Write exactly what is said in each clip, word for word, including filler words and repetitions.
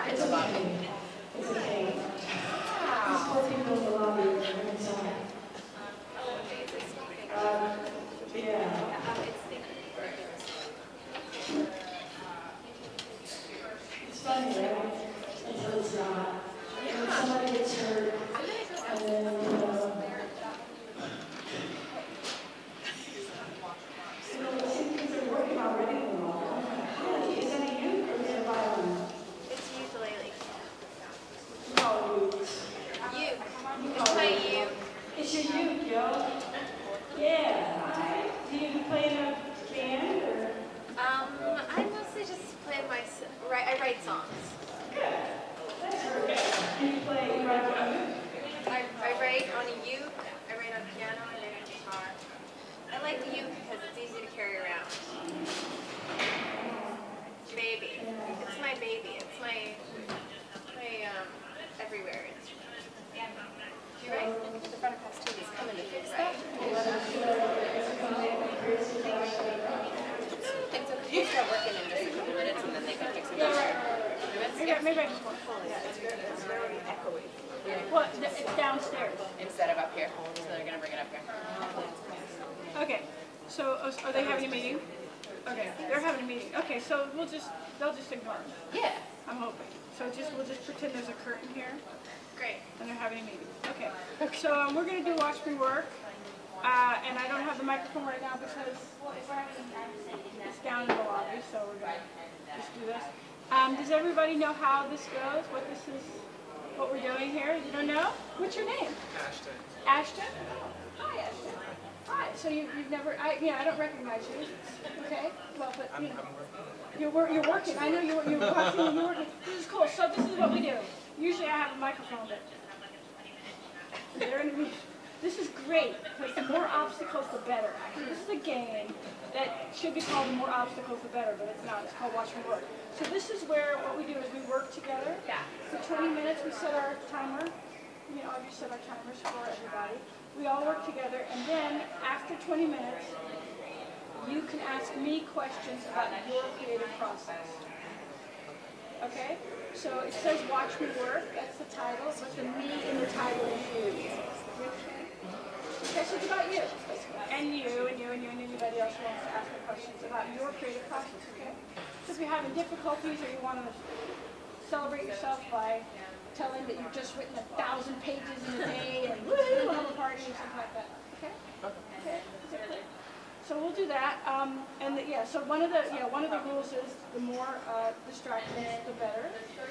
in the lobby. It's okay. There's four people in the lobby and inside. Um, yeah. It's funny, right? Until it's not. And when somebody gets hurt, and then, you know, you know, the things are working already in the lobby. Yeah, is that a you or is it a violin? It's ukulele. No, you. You. It's my you. It's your uke, yo. Yeah. Alright. Do you play in a band or? Um, I mostly just play my, s- write, I write songs. Good. That's very good. And you play, you write on a uke? I, I write on a uke, I write on piano, I write on guitar. I like the uke because it's easy to carry around. Baby. It's my baby. It's my, my, um, everywhere instrument. You write? The front of house team is coming to fix that. Right. It's okay. You start working in just a couple minutes and then they can fix it. Yeah, right, right, right. Maybe, maybe I just want to Yeah, it's very, it's very echoey. Well, it's downstairs. Instead of up here. So they're going to bring it up here. Okay. So, uh, are they having a meeting? Okay, they're having a meeting. Okay, so we'll just, they'll just ignore it. Yeah. I'm hoping. So just, we'll just pretend there's a curtain here, Great. and they're having a meeting. Okay. So um, we're going to do Watch Me Work, uh, and I don't have the microphone right now because it's down in the lobby, so we're going to just do this. Um, does everybody know how this goes, what this is, what we're doing here? You don't know? What's your name? Ashton. Ashton? Hi, Ashton. Hi. So you, you've never, I, yeah, I don't recognize you. Okay. Well, but you know, you're, wor you're working. I know you're, you're working. You're working. This is cool. So this is what we do. Usually I have a microphone, but they're in the, this is great because the more obstacles, the better. Actually, this is a game that should be called the more obstacles, the better, but it's not. It's called Watch Me Work. So this is where what we do is we work together. Yeah. For twenty minutes, we set our timer. You know, I just set our timers for everybody. We all work together, and then after twenty minutes, you can ask me questions about your creative process. Okay? So it says Watch Me Work, that's the title, but the me in the title is you. Okay, so it's about you. And you, and you, and you, and anybody else who wants to ask me questions about your creative process, okay? So if you're having difficulties or you want to celebrate yourself by telling that you've just written a thousand pages in a day and woo, have a party or something like that. Okay? Okay. Is that clear? So we'll do that. Um, and the, yeah, so one of the yeah one of the rules is the more uh, distractions, the better.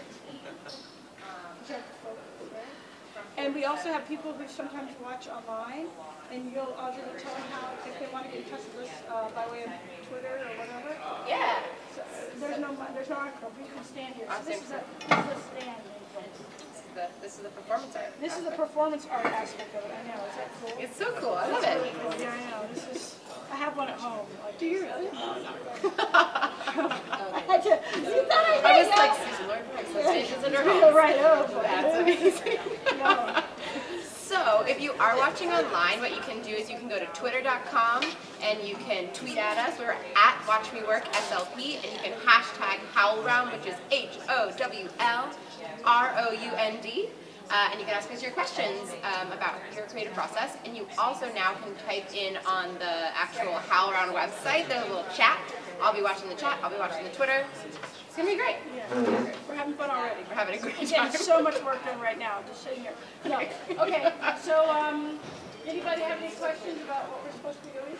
And we also have people who sometimes watch online, and you'll Audrey will tell them how if they want to get in touch with us uh, by way of Twitter or whatever. Yeah. So, uh, there's no there's no microphone. You can stand here. So this is a this is a stand. The, this is the performance art. This is the performance art aspect of it. I know. Is that cool? It's so cool. I love That's it. really cool. Yeah, I know. This is. I have one at home. Like, do you really? No, not really. I had to, you thought I did. I was like, Susan Lord Price, stations in her home. Right. Oh, That's amazing. No. So, if you are watching online, what you can do is you can go to twitter dot com and you can tweet at us. We're at Watch Me Work S L P, and you can hashtag HowlRound, which is H O W L R O U N D. Uh, and you can ask us your questions um, about your creative process. And you also now can type in on the actual HowlRound website. There's a little chat. I'll be watching the chat. I'll be watching the Twitter. It's going to be great. Yeah. We're having fun already. We're having a great We're time. getting so much work done right now, just sitting here. No. Okay, so um, anybody have any questions about what we're supposed to be doing?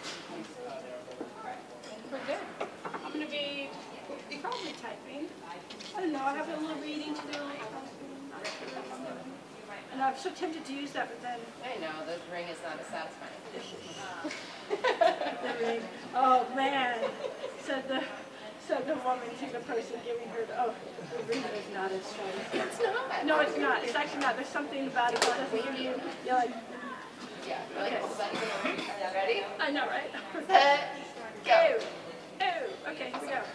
We're good. I'm going to be probably typing. I don't know, I have a little reading to do. And I'm so tempted to use that, but then... I know, the ring is not as satisfying. the ring. Oh, man. Said the... Said the woman to the person giving her the, oh, the ring is not as strong. It's not. No, it's not. It's actually not. There's something about it that doesn't give you, you're like, Yeah, really? Okay. Is that even ready? I know, right? Set, go. Oh, oh, okay, here we go.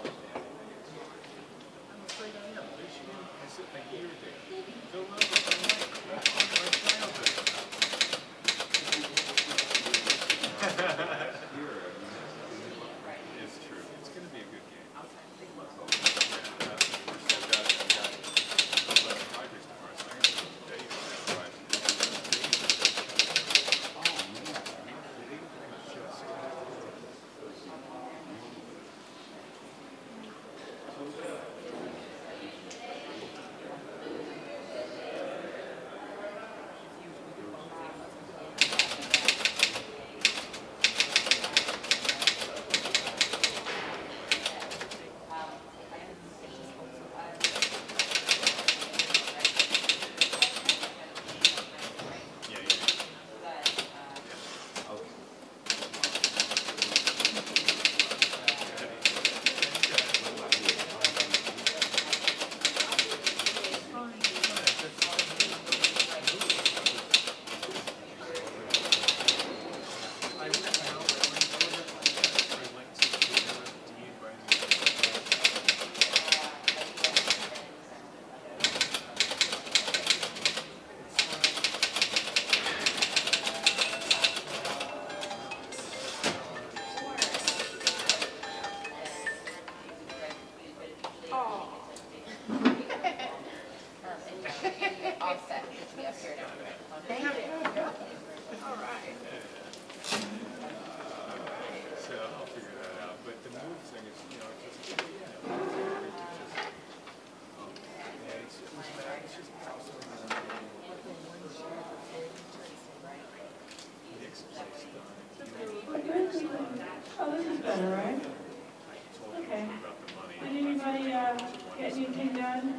afraid I am. Michigan, I spent a year there. Philadelphia, that's my childhood. It's true. It's going to be a good game. Yeah, that's the first I've got, I've got eleven Tigers tomorrow, so I'm going to tell you about that. Oh, this is better, right? Okay. Did anybody uh, get anything done?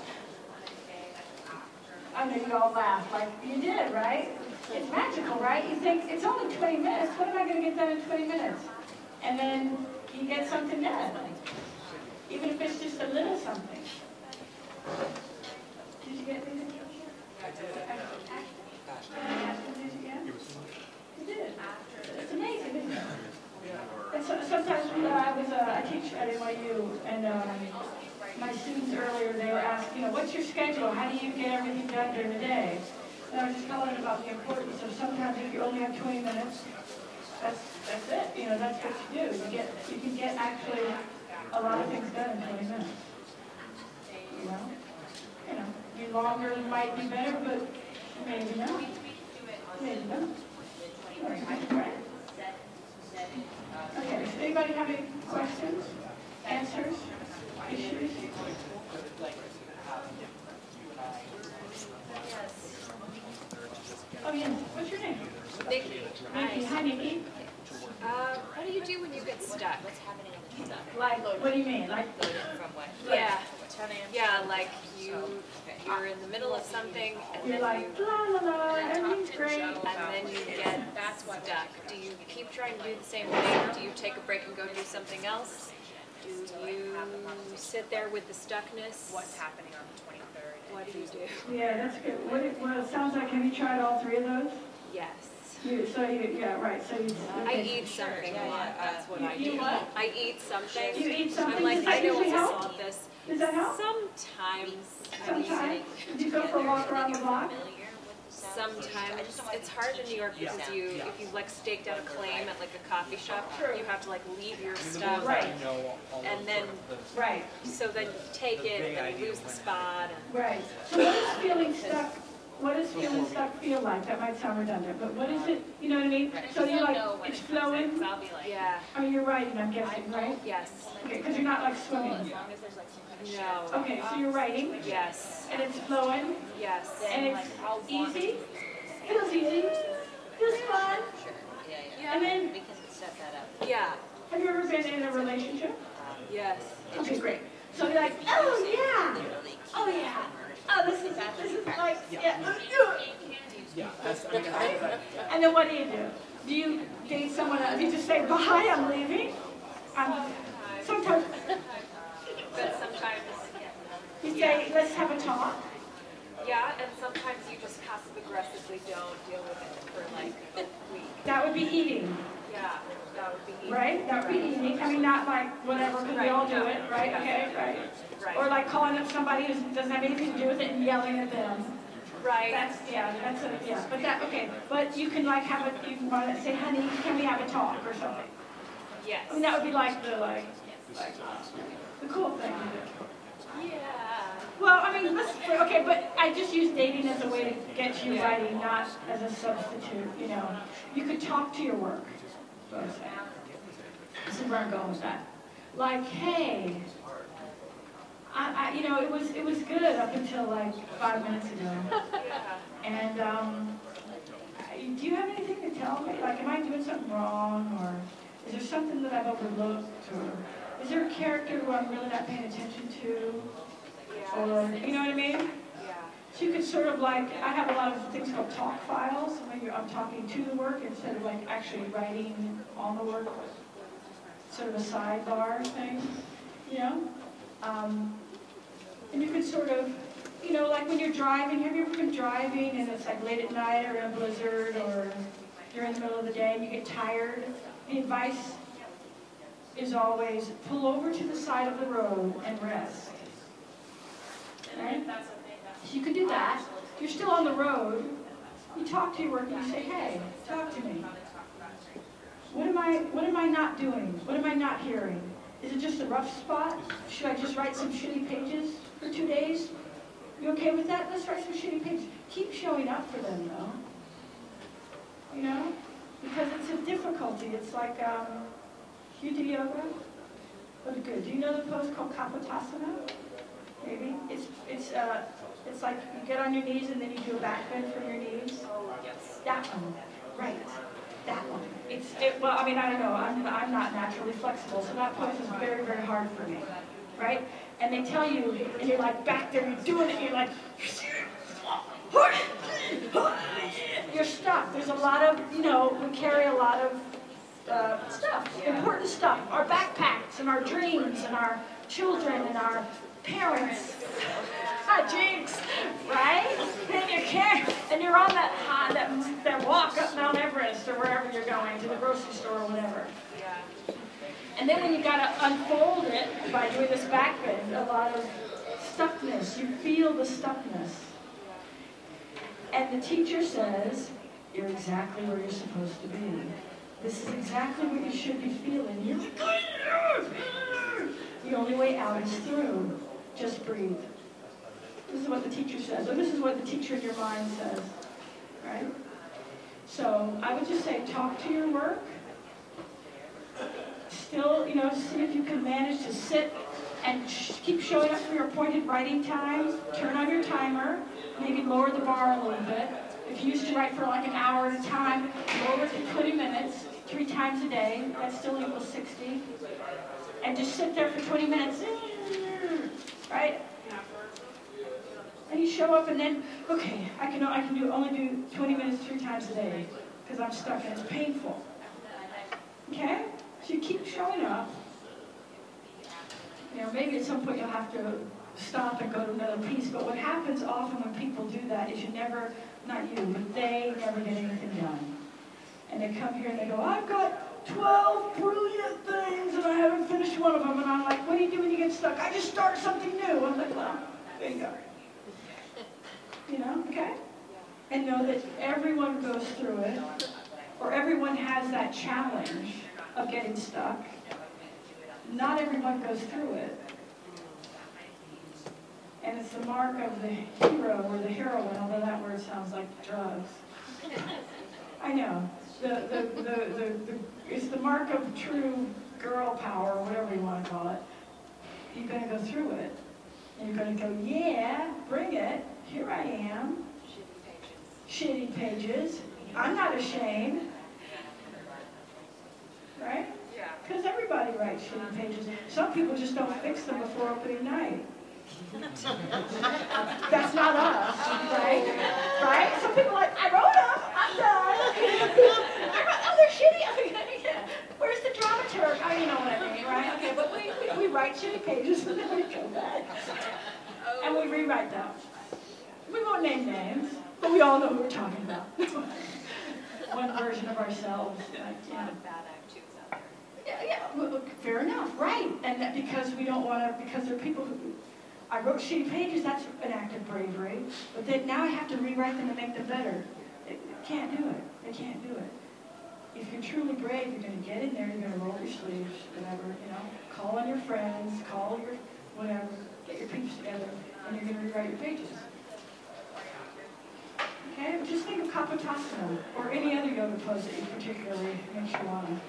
I know you all laugh, like you did, right? It's magical, right? You think, it's only twenty minutes, what am I going to get done in twenty minutes? And then you get something done, even if it's just a little something. Did you get anything? I did. Did you get? You did. It's amazing, isn't it? And so, sometimes you know, I was uh, I teach at N Y U, and um, my students earlier, they were asked, you know, what's your schedule? How do you get everything done during the day? And I was just telling them about the importance of sometimes if you only have twenty minutes, that's that's it. You know, that's what you do. You get you can get actually a lot of things done in twenty minutes. You know, you know, the longer might be better, but maybe not. Maybe not. Right? Okay, does anybody have any questions, answers, issues? Oh, yes. What's your name? Nikki. Nikki. Hi, Nikki. Uh, what do you do when you get stuck? Like, what do you mean? Like, Yeah. Yeah, like you, you're in the middle of something and you're then like, you, la la la, everything's great. and then you get stuck. Do you keep trying to do the same thing? Do you take a break and go do something else? Do you sit there with the stuckness? What's happening on the twenty-third? What do you do? Yeah, that's good. What it, well, it sounds like, have you tried all three of those? Yes. You, so you, yeah, right, so you. I eat something a lot, that's what You- I you do. what? I eat something. You eat something? I'm like, Does I that know usually what to help? solve this. Does that help? Sometimes. Sometimes. Do you go for a walk around the block? Sometimes. It's hard in New York because you, if you like staked out a claim at like a coffee shop, you have to like leave your stuff. Right. And then, Right, so then you take it and you lose the spot. And right. So what does feeling stuck, what does feeling stuck feel like? That might sound redundant, but what is it, you know what I mean? So you're like, it's flowing? yeah, Oh, you're writing, I'm guessing, right? yes, Okay, because you're not like swimming. no, Okay, so you're writing, yes, and it's flowing, yes. and it's easy? Feels easy? Feels fun? And then, Yeah, have you ever been in a relationship? yes. Okay, great. So you're like, oh yeah, oh yeah, oh this is this is like yeah, let's do it. Yeah, that's, I mean, I, And then what do you do? Do you date someone else? Do you just say bye, I'm leaving? Um, sometimes But sometimes, you say let's have a talk. yeah, and sometimes you just passive aggressively don't deal with it for like a week. That would be eating, Yeah, that would be easy. right? That would be eating. I mean, not like whatever, because we all do it, right? Okay, right? Right. Or like calling up somebody who doesn't have anything to do with it and yelling at them. Right. That's, yeah, that's a, yeah, but that, okay, but you can like have a, you can want to say, honey, can we have a talk or something? Yes. I mean, that would be like the, like, like the cool thing to do. Yeah. Well, I mean, let's, okay, but I just use dating as a way to get you writing, not as a substitute, you know. You could talk to your work. This is where I'm going with that. Like, hey, I, I, you know, it was it was good up until like five minutes ago. And um, I- do you have anything to tell me? Like, am I doing something wrong, or is there something that I've overlooked, or is there a character who I'm really not paying attention to, or you know what I mean? Yeah. So you could sort of like, I have a lot of things called talk files, where you're, I'm talking to the work instead of like actually writing on the work, sort of a sidebar thing, you know? Um, and you could sort of, you know, like when you're driving, have you ever been driving and it's like late at night or in a blizzard or you're in the middle of the day and you get tired? The advice is always pull over to the side of the road and rest. Right? So you could do that. You're still on the road. You talk to your work and you say, hey, talk to me. What am I, what am I not doing? What am I not hearing? Is it just a rough spot? Should I just write some shitty pages for two days? You okay with that? Let's write some shitty pages. Keep showing up for them, though. You know? Because it's a difficulty. It's like, um, you do yoga? What good. Do you know the pose called Kapotasana? Maybe. It's, it's, uh, it's like you get on your knees and then you do a back bend from your knees. That one. Right. That one. It's, it, well, I mean, I don't know. I'm, I'm not naturally flexible, so that pose is very, very hard for me. Right? And they tell you, and you're like back there, you're doing it, you're like, you're stuck. There's a lot of, you know, we carry a lot of uh, stuff, important stuff. Our backpacks and our dreams and our children and our parents. Ah, jinx, right? And you're carrying, and you're on that high, that that walk up Mount Everest or wherever you're going, to the grocery store or whatever. And then when you got to unfold it by doing this back bend, a lot of stuckness. You feel the stuckness. And the teacher says, you're exactly where you're supposed to be. This is exactly what you should be feeling. You're like, the only way out is through. Just breathe. This is what the teacher says. And this is what the teacher in your mind says. Right? So I would just say, talk to your work. Still, you know, see if you can manage to sit and sh keep showing up for your appointed writing times. Turn on your timer. Maybe lower the bar a little bit. If you used to write for like an hour at a time, lower it to twenty minutes, three times a day. That still equals sixty. And just sit there for twenty minutes. Right? And you show up and then, okay, I can, I can do only do twenty minutes three times a day because I'm stuck and it's painful. Okay? So you keep showing up. You know, maybe at some point you'll have to stop and go to another piece, but what happens often when people do that is you never, not you, but they never get anything done. And they come here and they go, I've got twelve brilliant things and I haven't finished one of them. And I'm like, what do you do when you get stuck? I just start something new. I'm like, well, there you go. You know, okay? And know that everyone goes through it, or everyone has that challenge of getting stuck. Not everyone goes through it. And it's the mark of the hero or the heroine, although that word sounds like drugs. I know. The, the, the, the, the, it's the mark of true girl power, or whatever you want to call it. You're going to go through it. And you're going to go, yeah, bring it. Here I am. Shitty pages. Shitty pages. I'm not ashamed. Right? Yeah. Because everybody writes shitty pages. Some people just don't fix them before opening night. That's not us, right? Right? Some people are like, I wrote them, I'm done. I wrote, oh, they're shitty. Where's the dramaturg? Oh, you know what I mean, right? Okay, but we, we, we write shitty pages and then we come back. And we rewrite them. We won't name names, but we all know who we're talking about. One version of ourselves. Like, yeah. Bad actors out there. Yeah, yeah, well, very Fair enough, right? And that because we don't want to, because there are people who, I wrote shitty pages, that's an act of bravery, but then now I have to rewrite them and make them better. It, it can't do it. They can't do it. If you're truly brave, you're going to get in there, you're going to roll your sleeves, whatever, you know, call on your friends, call your whatever, get your peeps together, and you're going to rewrite your pages. Okay, but just think of Kapotasana, or any other yoga pose that you particularly makes you want to.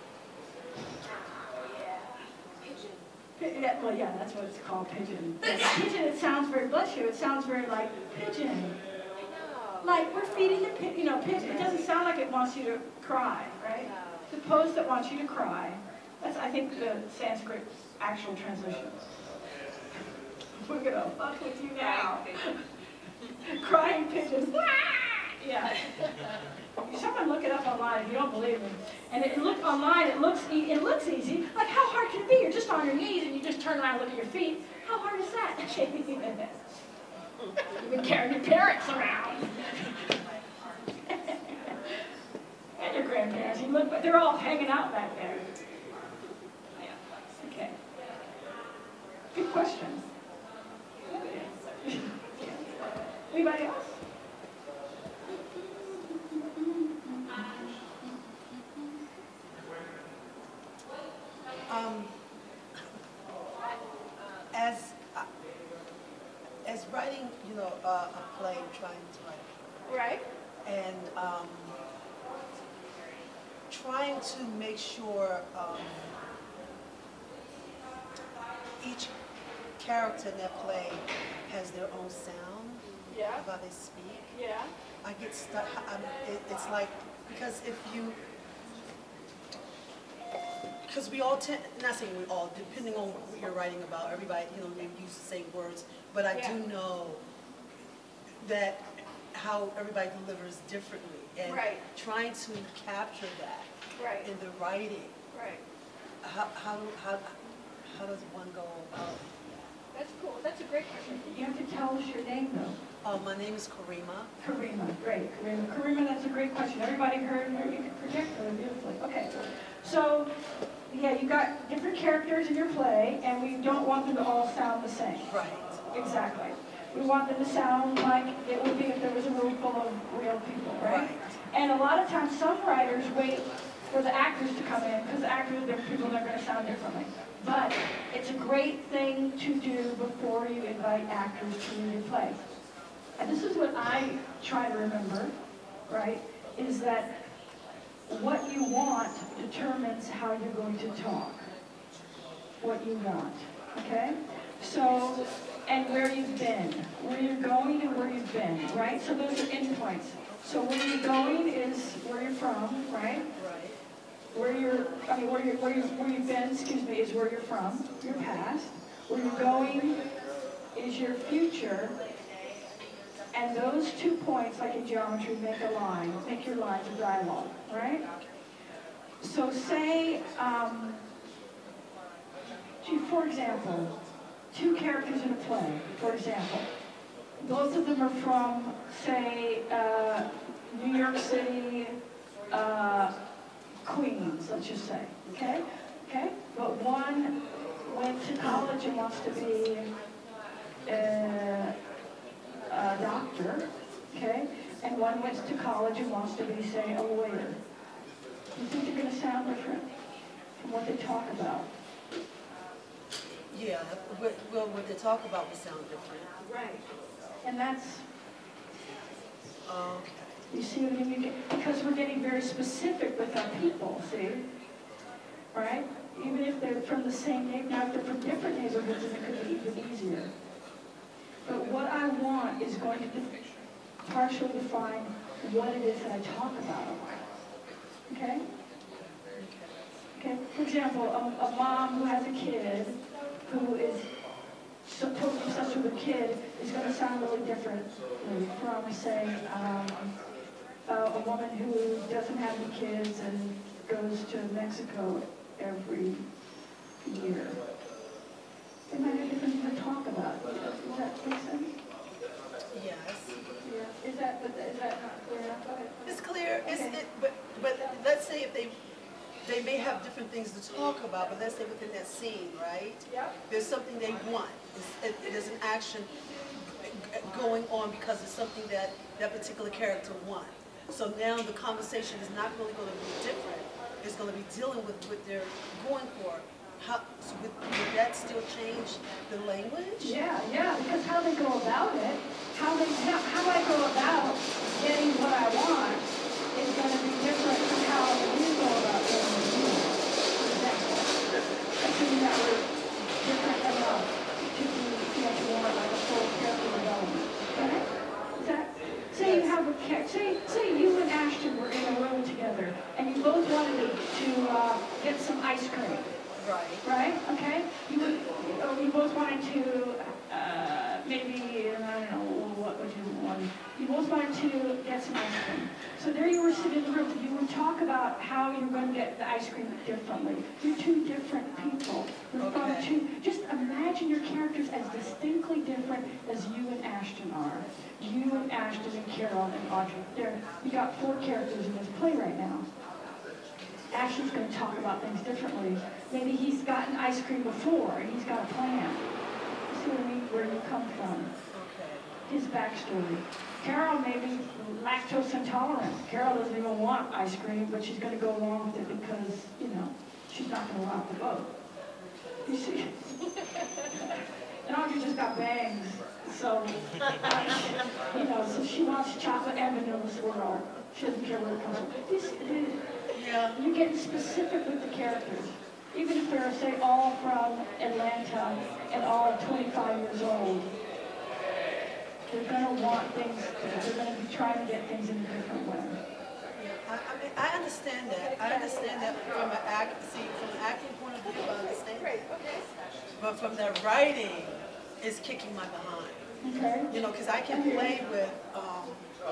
Yeah, well, yeah, that's what it's called, pigeon. Pigeon, it sounds very, bless you, it sounds very like pigeon. Like, we're feeding the pigeon, you know, pigeon, it doesn't sound like it wants you to cry, right? The pose that wants you to cry, that's, I think, the Sanskrit actual translation. We're gonna fuck with you now. Crying pigeons. Yeah. Someone look it up online if you don't believe me. And it look online, it looks e it looks easy. Like, how hard can it be? You're just on your knees and you just turn around and look at your feet. How hard is that? You've been carrying your parents around. And your grandparents. You look, but they're all hanging out back there. Okay. Good question. Anybody else? Um, as uh, as writing, you know, uh, a play, trying to write, Right. and um, trying to make sure um, each character in that play has their own sound, Yeah. how they speak. Yeah. I get stuck. I'm, it, it's like, because if you, because we all tend, not saying we all, depending on what you're writing about, everybody, you know, maybe use the same words, but I Yeah. do know that how everybody delivers differently, and Right. trying to capture that Right. in the writing. Right. How how how how does one go about? That's cool. That's a great question. You have to tell us your name, though. Uh, my name is Karima. Karima. Great. Karima. Karima, that's a great question. Everybody heard her. You can project her beautifully. Okay. So, yeah, you got different characters in your play, and we don't want them to all sound the same. Right. Exactly. We want them to sound like it would be if there was a room full of real people, right? Right. And a lot of times, some writers wait for the actors to come in, because the actors, they're people that are going to sound differently. But it's a great thing to do before you invite actors to read your play. And this is what I try to remember, right, is that what you want determines how you're going to talk. What you want, okay? So, and where you've been, where you're going and where you've been, right? So those are endpoints. So where you're going is where you're from, right? Right. Where you're, I mean, where you're, where you where you've been, excuse me, is where you're from, your past. Where you're going is your future. And those two points, like in geometry, make a line, make your lines of dialogue, right? So say, um, gee, for example, two characters in a play, for example. Both of them are from, say, uh, New York City, uh, Queens, let's just say, okay? Okay? But one went to college and wants to be uh, a doctor, okay? And one went to college and wants to be, say, a lawyer. Do you think they're going to sound different from what they talk about? Yeah. What, well, what they talk about will sound different. Right. And that's, Okay. you see what I mean? Because we're getting very specific with our people, see? Right? Even if they're from the same neighborhood, now if they're from different neighborhoods, then it could be even easier. But what I want is going to partially define what it is that I talk about. Okay? Okay. For example, a, a mom who has a kid who is so totally obsessed with a kid is going to sound really different from, say, um, uh, a woman who doesn't have any kids and goes to Mexico every year. They might have different things to talk about. Does that make sense? Yes. Yeah. Is that, but is that not clear enough? Go ahead. It's clear. It's Okay. it, but but let's say if they they may have different things to talk about, but let's say within that scene, right? Yep. There's something they want. It's, it, there's an action going on because it's something that that particular character wants. So now the conversation is not really going to be different. It's going to be dealing with what they're going for. How, so would, would that still change the language? Yeah, yeah, because how they go about it, how they, how, how I go about getting what I want is going to be different from how you go about getting what you want. Exactly. Assuming that we're different enough to do what you want, like a full character development. Okay? Is that, say you have a character, say, say you and Ashton were in a room together, and you both wanted to uh, get some ice cream. Right. Right? Okay? You would, or you both wanted to, uh, maybe, I don't know, what would you want? You both wanted to get some ice cream. So there you were sitting in the room. You would talk about how you're going to get the ice cream differently. You're two different people. You're from Okay. two, just imagine your characters as distinctly different as you and Ashton are. You and Ashton and Carol and Audrey. There, you got four characters in this play right now. Ashton's going to talk about things differently. Maybe he's gotten ice cream before and he's got a plan. You see what I mean? Where you come from. His backstory. Carol may be lactose intolerant. Carol doesn't even want ice cream, but she's going to go along with it because, you know, she's not going to rock the boat. You see? And Audrey just got bangs. So, you know, so she wants chocolate and vanilla swirl. She doesn't care where it comes from. You see, Yeah. you're getting specific with the characters. Even if they're, say, all from Atlanta and all twenty-five years old, they're going to want things, they're going to be trying to get things in a different way. I, I mean, I understand that. I understand that from an act, see, from an acting point of view, I understand. But from the writing, it's kicking my behind. Okay? You know, because I can play with um,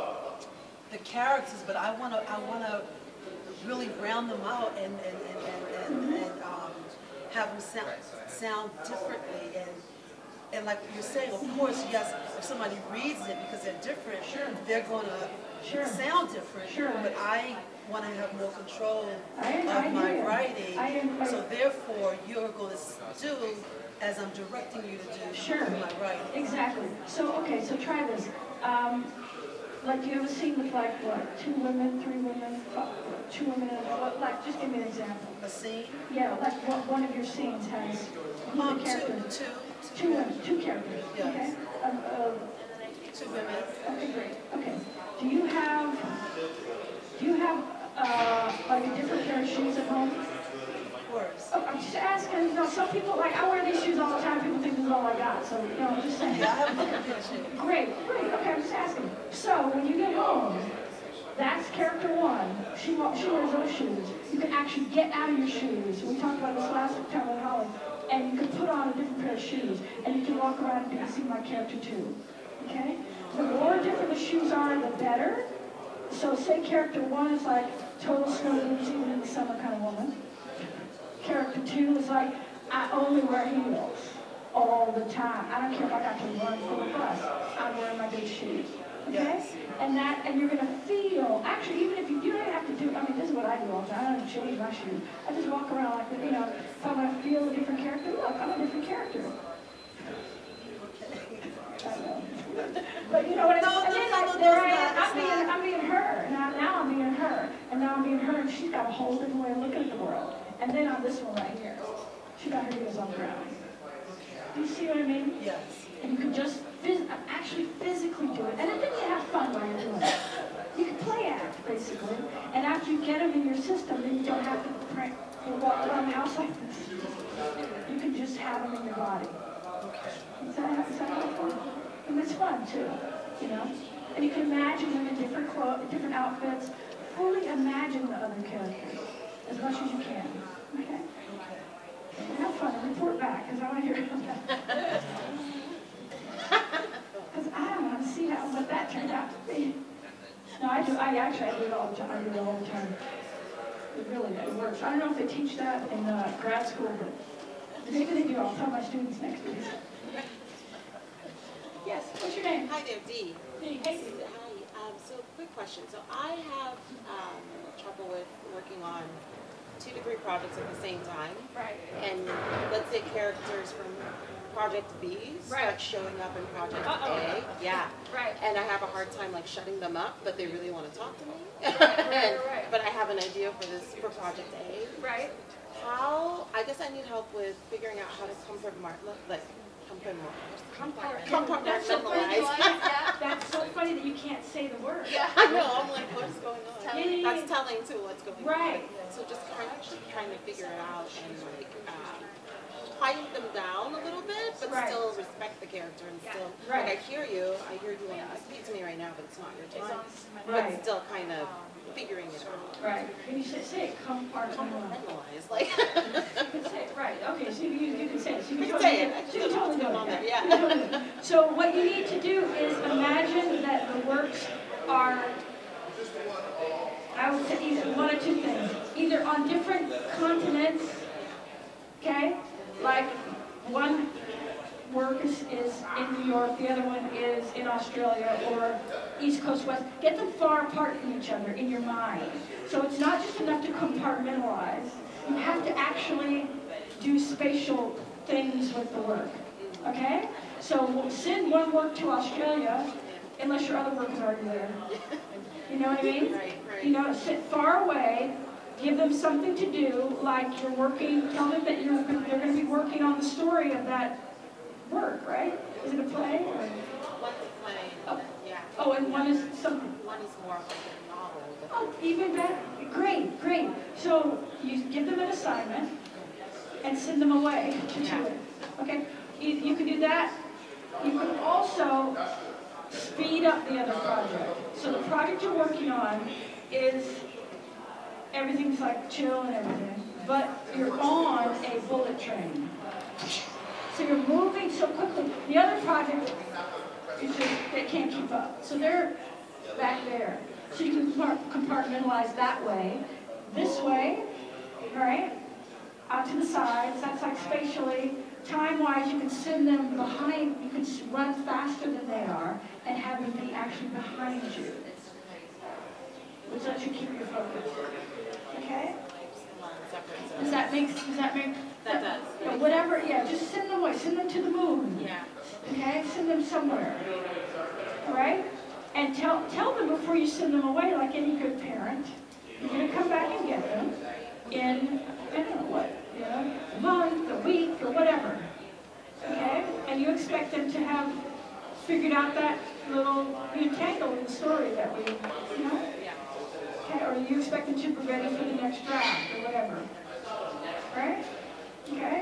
the characters, but I want to, I want to really round them out and and and and, and, and um, have them sound sound differently. And and like you're saying, of course, yes, if somebody reads it because they're different, Sure. they're going to Sure. sound different. Sure. But I want to have more control I- of I my hear you. writing. I am- So therefore, you're going to do as I'm directing you to do Sure. in my writing. Exactly. So, okay, so try this. Um, like, you have a scene with, like, what, two women, three women, uh, two women, and what, like, just give me an example. A scene. Yeah, like, what, one of your scenes has who Um, the two, characters? two, Two women, two characters, Yes. okay? Um, uh, two women. okay, great, okay. Do you have, do you have, uh, like a different pair of shoes at home? Of course. Oh, I'm just asking, you know, some people, like, I wear these shoes all the time, people think this is all I got, so, you know, I'm just saying. Yeah, I have a different picture. Great, great, okay, I'm just asking. So, when you get home, that's character one. She, wa- she wears those shoes. You can actually get out of your shoes. We talked about this last time with Holly. And you can put on a different pair of shoes. And you can walk around and you can see my character two. Okay? The more different the shoes are, the better. So, say character one is like total snow boots, even in the summer kind of woman. Character two is like, I only wear heels all the time. I don't care if I got to run for the bus. I'm wearing my good shoes. Okay? Yes. And that, and you're gonna feel, actually, even if you, you don't even have to do, I mean, this is what I do all the time. I don't even change my shoes. I just walk around like, you know, if I wanna feel a different character, look, I'm a different character. I know. But you know what I No, mean? And no, then, no, like, no, there no, I it's am, not, I'm being, it's not. I'm being her. Now, now I'm being her. And now I'm being her, and she's got a whole different way of looking at the world. And then on this one right here, she got her heels on the ground. Do you see what I mean? Yes. And you can just phys- actually physically do it. And then you have fun while you're doing it. You can play act, basically. And after you get them in your system, then you don't have to prank or walk around the house like this. You can just have them in your body. Is that, is that helpful? And it's fun, too, you know? And you can imagine them in different clothes, different outfits. Fully imagine the other characters as much as you can. Okay? And have fun and report back, because I want to hear about that. Because I want to see how what that turned out to be. No, I do. I actually I do it all the time. I do it all the time. It really it works. I don't know if they teach that in uh, grad school, but maybe they do. I'll tell my students next week. Yes. What's your name? Hi there, Dee. Hey. Hey. Hi. Um, so, quick question. So, I have um, trouble with working on two to three projects at the same time, Right. and let's say characters from Project B start Right. showing up in Project Uh-oh. A, yeah, Right. and I have a hard time like shutting them up, but they really want to talk to me. Right, right, right. But I have an idea for this for Project A. Right. How? I guess I need help with figuring out how to compartmentalize, like compartmentalize. Compart- That's so funny. Compartmentalize. That's so funny that you can't say the word. Yeah. I know. I'm like, what's going on? Yeah, yeah, yeah. That's telling too what's going Right. on. So just kind of trying to figure it out and like um, quiet them down a little bit, but Right. still respect the character and still Right. like I hear you. I hear you wanting to speak to me right now, but it's not your time. Right. But still kind of figuring it out. Right. Can you say, say it, compartmentalize? Compartmentalize, like. You can say it, right, okay, so you, you can say it. So you You can can say totally- it. I so you just don't know totally what's going know on it, there, yeah. yeah. You totally know. So what you need to do is imagine that the works are, I would say either one or two things. Either on different continents, okay? Like one work is, is in New York, the other one is in Australia or East Coast, West. Get them far apart from each other in your mind. So it's not just enough to compartmentalize. You have to actually do spatial things with the work, okay? So send one work to Australia, unless your other work is already there. You know what I mean? Right, right. You know, sit far away, give them something to do, like you're working, tell them that you're, they're going to be working on the story of that work, right? Is it a play? Or? One's a play, Oh. yeah. Oh, and one is something. One is more like a novel. but- Oh, even better. Great, great. So you give them an assignment and send them away to do it. Okay? You, you can do that. You can also speed up the other project. So the project you're working on is everything's like chill and everything, but you're on a bullet train. So you're moving so quickly. The other project is just, they can't keep up. So they're back there. So you can compart- compartmentalize that way. This way, right? Out to the sides. That's like spatially. Time-wise, you can send them behind. You can s- run faster than they are and have them be actually behind you. Which lets you keep your focus. Okay? Does that make, does that make? That does. Yeah, whatever, yeah, just send them away. Send them to the moon. Yeah. Okay? Send them somewhere. All right? And tell, tell them before you send them away, like any good parent, you're going to come back and get them in, I don't know what, you know, a month, a week, or whatever. Okay? And you expect them to have figured out that little you know, tangle in the story that we, you know? Okay? Or you expect them to be ready for the next draft, or whatever. Right? Okay?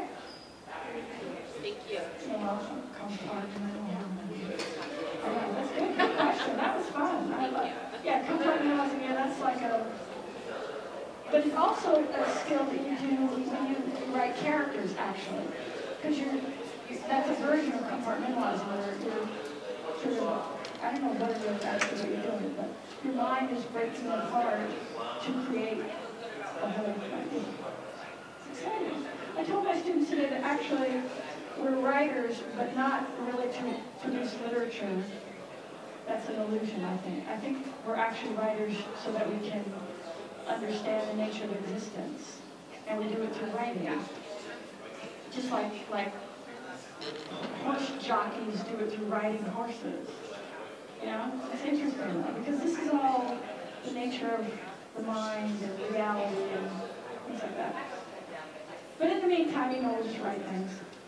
Thank you. You're welcome. Compartmentalizing. Yeah, that's good. Good question. That was fun. I love. Yeah, compartmentalizing. Yeah, that's like a. But it's also a skill that you do when you write characters, actually, because you're. That's a version of compartmentalizing, where you're sort of. I don't know what it is actually what you're doing, but your mind is breaking it apart to create a whole idea. It's exciting. I told my students today that actually we're writers, but not really to produce literature. That's an illusion, I think. I think we're actually writers so that we can understand the nature of existence. And we do it through writing. Just like, like horse jockeys do it through riding horses. You know? It's interesting, though, because this is all the nature of the mind and reality and things like that. But in the meantime, you know, we'll just write things.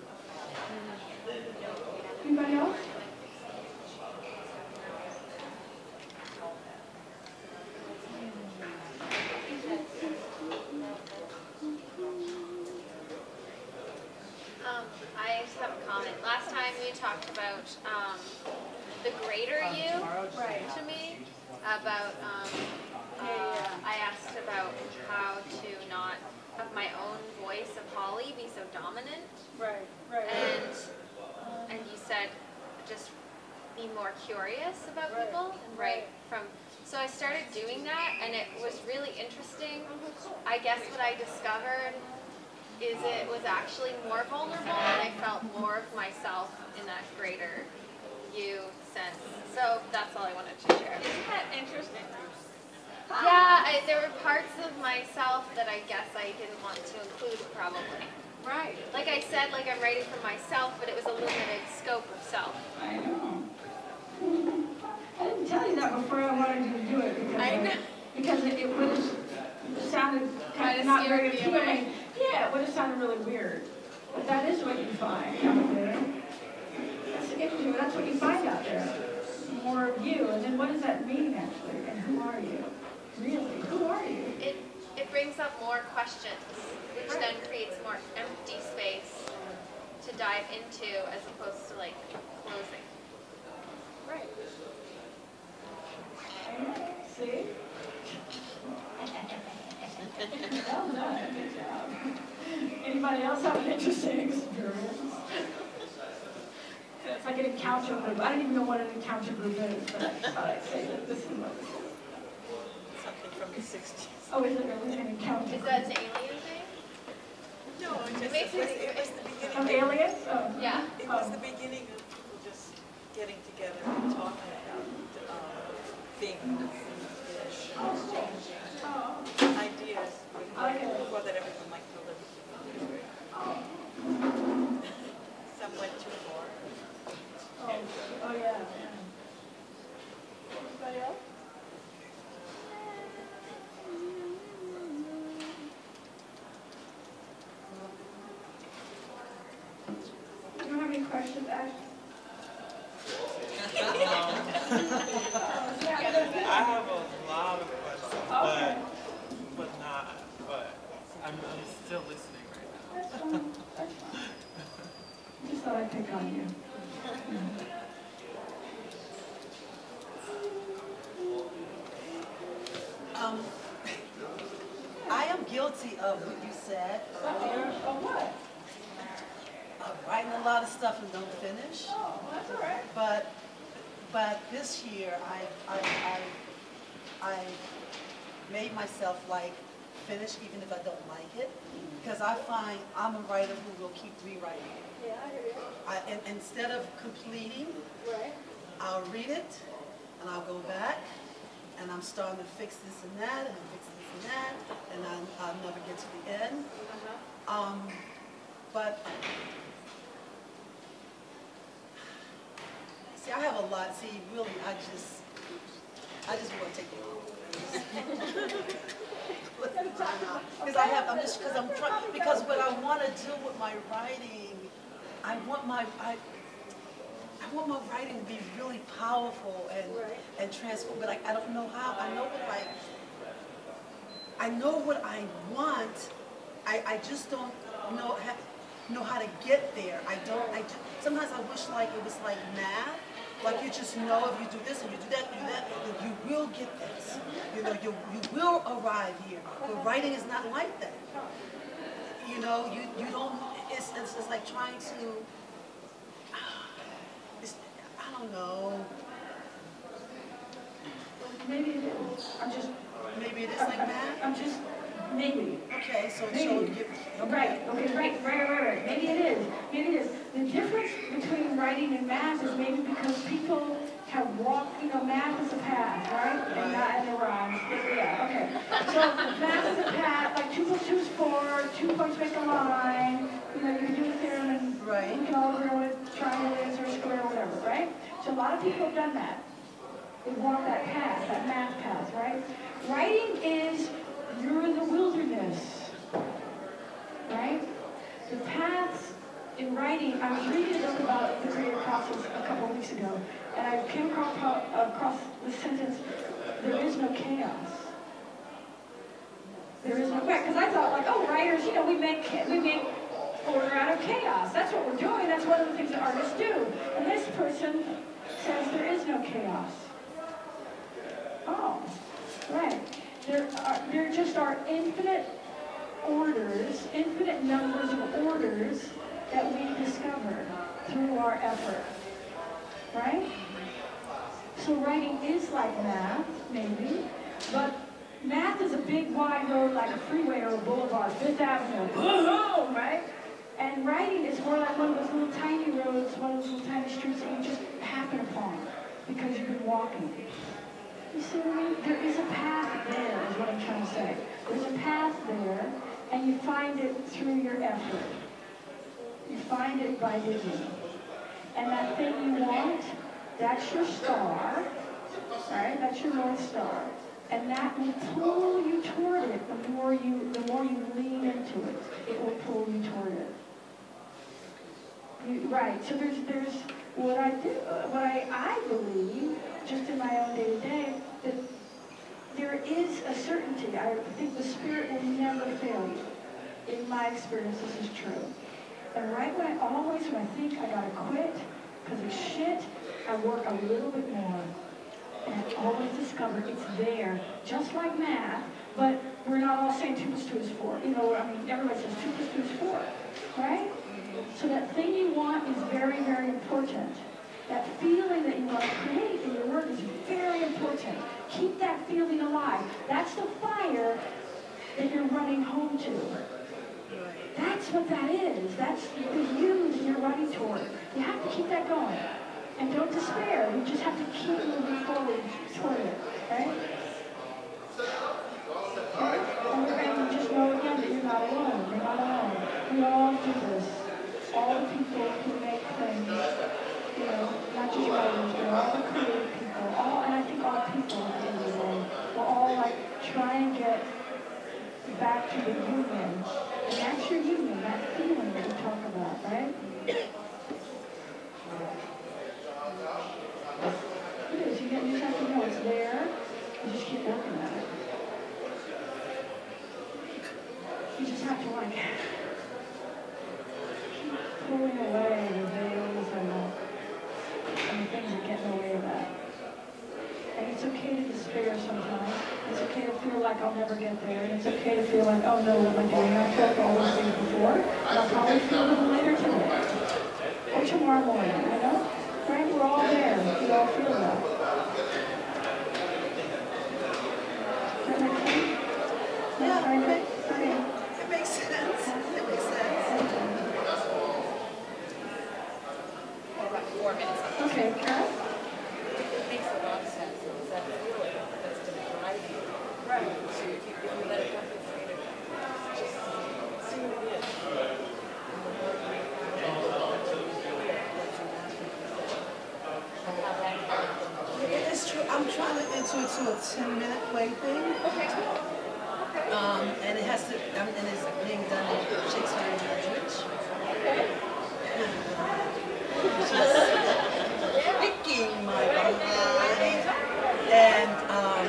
Anybody else? Um, I just have a comment. Last time we talked about um, the greater you Right. to me, about, um, uh, I asked about how to not have my own voice of Holly be so dominant. Right, right. And and you said just be more curious about Right, people and write from. So I started doing that, and it was really interesting. I guess what I discovered is it was actually more vulnerable, and I felt more of myself in that greater you sense. So that's all I wanted to share. Isn't that interesting? Yeah, I, there were parts of myself that I guess I didn't want to include, probably. Right. Like I said, like I'm writing for myself, but it was a limited scope of self. I know. I didn't tell you that before I wanted you to do it because I know. I, because it, it would have sounded kind of not very appealing. Yeah, it would have sounded really weird. But that is what you find out there. That's, it, that's what you find out there. More of you, and then what does that mean actually? And who are you? Really, who are you? It it brings up more questions, which then creates more empty space to dive into as opposed to like closing. Right. See? Well done. Good job. Anybody else have an interesting experience? It's like an encounter group. I don't even know what an encounter group is, but I just thought I'd say that this is what it is. Something from the sixties. Oh, is it really an encounter Is group? that an alien thing? No, it just, It it makes was, me- it was the beginning. Of aliens? Oh. Yeah. It was the beginning of people just getting together and talking about um, things, ish, exchanging Oh. ideas. Okay. Before that, everyone liked to live. Oh. Some went too far. Oh, oh yeah. Anybody else? You don't have any questions, Ash? I have a lot of questions, Okay. but but not. But I'm, I'm still listening right now. That's fine. That's fine. Just thought I'd pick on you. Um, I am guilty of what you said earlier, Of what? of writing a lot of stuff and don't finish. Oh, well, that's all right. But, but this year, I, I, I, I made myself like finish even if I don't like it, because I find I'm a writer who will keep rewriting. Yeah, I hear you. I, and instead of completing, Right. I'll read it and I'll go back and I'm starting to fix this and that and fix this and that, and I'll, I'll never get to the end. Um, but see, I have a lot. See, really, I just, I just want to take it off. Because I have, I'm just, because I'm trying, because what I want to do with my writing, I want my, I, I want my writing to be really powerful and and transform. But I, I don't know how. I know what I, I know what I want. I, I just don't know how, know how to get there. I don't. I just, sometimes I wish like it was like math. Like you just know if you do this and you do that, you do that, then you will get this. You know, you you will arrive here. But writing is not like that. You know, you you don't. It's it's, it's like trying to. It's, I don't know. Maybe it is. I'm just, Maybe it is like math. I'm just, maybe. Okay, so Maybe. so give. Right, okay, right, right, right, right. Maybe it is. Maybe it is. The difference between writing and math is maybe because people have walked, you know, math is a path, right? And not and it rhymes. But yeah, okay. So math is a path, like two plus two is four, two points make a line. You know, you can do the theorem and Right. we can all agree on what a triangle is or a square or whatever, right? So a lot of people have done that. They walk that path, that math path, right? Writing is, you're in the wilderness, right? The paths in writing, I was reading a book about the creative process a couple of weeks ago, and I came across, across the sentence, there is no chaos. There is no, right, because I thought like, oh, writers, you know, we make, we make order out of chaos. That's what we're doing. That's one of the things that artists do. And this person says there is no chaos. Oh, right. There are, there just are infinite orders, infinite numbers of orders that we discover through our effort, right? So writing is like math, maybe, but math is a big wide road like a freeway or a boulevard, Fifth Avenue, boom, right? And writing is more like one of those little tiny roads, one of those little tiny streets that you just happen upon because you've been walking. You see what I mean? There is a path there, is what I'm trying to say. There's a path there, and you find it through your effort. You find it by digging. And that thing you want, that's your star, right? That's your North Star. And that will pull you toward it the more you, the more you lean into it. It will pull you toward it. You, right, so there's, there's what I do, what I, I believe, just in my own day-to-day, that there is a certainty. I think the Spirit will never fail you. In my experience, this is true. And right when I, always when I think I gotta quit, because of shit, I work a little bit more. And I always discover it's there, just like math, but we're not all saying two plus two is four. You know, I mean, everybody says two plus two is four, right? So that thing you want is very, very important. That feeling that you want to create in your work is very important. Keep that feeling alive. That's the fire that you're running home to. That's what that is. That's the you that you're running toward. You have to keep that going. And don't despair. You just have to keep moving forward toward it, right? And, and just know again that you're not alone. You're not alone. We all do this. All the people who make things, you know, not just writers, but all the creative people, all, and I think all people at the end of the day, will all like try and get back to the union. And that's your union, that feeling that we talk about, right? It is. You, get, you just have to know it's there. You just keep working at it. You just have to like keep pulling away the veils and the, and the things that get in the way of that. And it's okay to despair sometimes. It's okay to feel like I'll never get there. And it's okay to feel like, oh no, what am I doing? I've felt all those things before. And I'll probably feel a little later today. Or tomorrow morning, you know? Right? We're all there. We all feel that. Does that make sense? Yeah, Right? it makes, Okay. it makes sense. It makes sense. We're about four minutes. Okay, Carol? It makes a lot of sense. It's that feeling that's going to drive you. Right. So if you, if you let it come through freedom, just see what it is. It is true. I'm trying to enter into a ten minute play thing. Okay. Um, and it has to, um, and it's being done in Shakespeare and Aldrich. Just picking my behind. And um,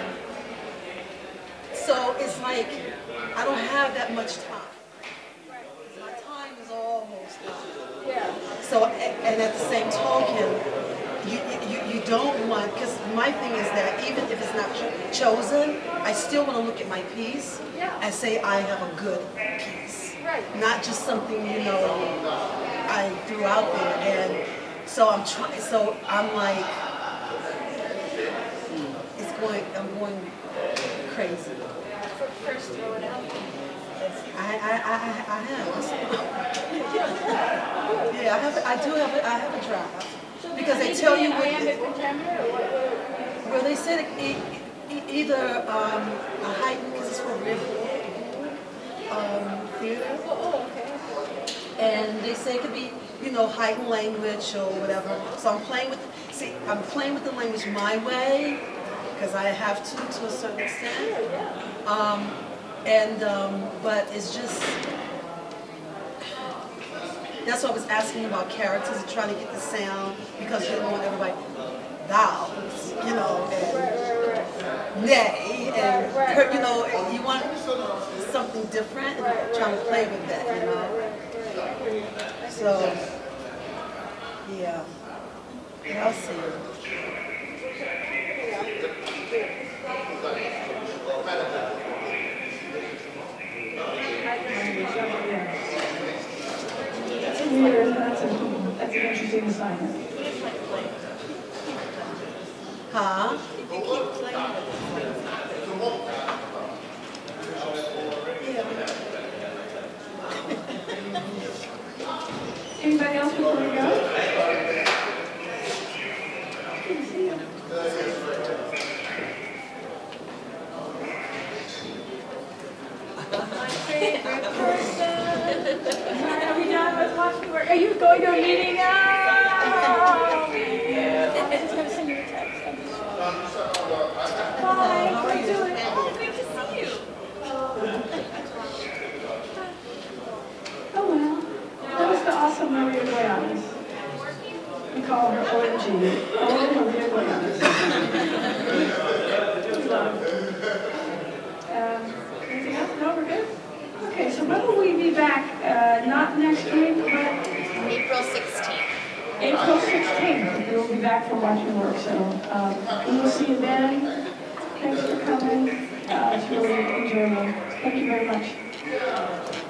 so it's like, I don't have that much time. My time is almost up. Yeah. So, a- and at the same token, you, you, you don't want, because my thing is that even if it's not cho- chosen, I still want to look at my piece and say I have a good piece. Right. Not just something, you know, I threw out there. And so I'm trying, so I'm like, it's going, I'm going crazy. First, throw it out. I, I, I, I have. Yeah, I have, I do have, a, I have a draft. Because they tell you what, Iambic pentameter or what? well, they said it, e- e- either um, a heightened, because it's for real um, theater, Oh, okay. and they say it could be, you know, heightened language or whatever. So I'm playing with, see, I'm playing with the language my way, because I have to, to a certain extent. Um, and, um, but it's just, that's what I was asking about characters and trying to get the sound, because you don't want everybody vowels, you know, and nay, and cur- you know, you want something different, and trying to play with that, you know. So, yeah, I'll see. Weird. That's, a, that's an interesting assignment. Huh? If you keep playing Anybody else before we go? Good to see you. are you going to a meeting? Oh, yeah. I was just going to send you a text. Bye. How are you doing? Oh, good to see you. Oh, well. That was the awesome Maria Goyanes. We call her O M G. Oh, Maria Goyanes. Love. Um, anything else? No, we're good? Okay, so when will we be back? Uh, not next week, but April sixteenth. April sixteenth. We will be back for Watching Work, so um, we will see you then. Thanks for coming. Uh, it's really enjoyable. Thank you very much.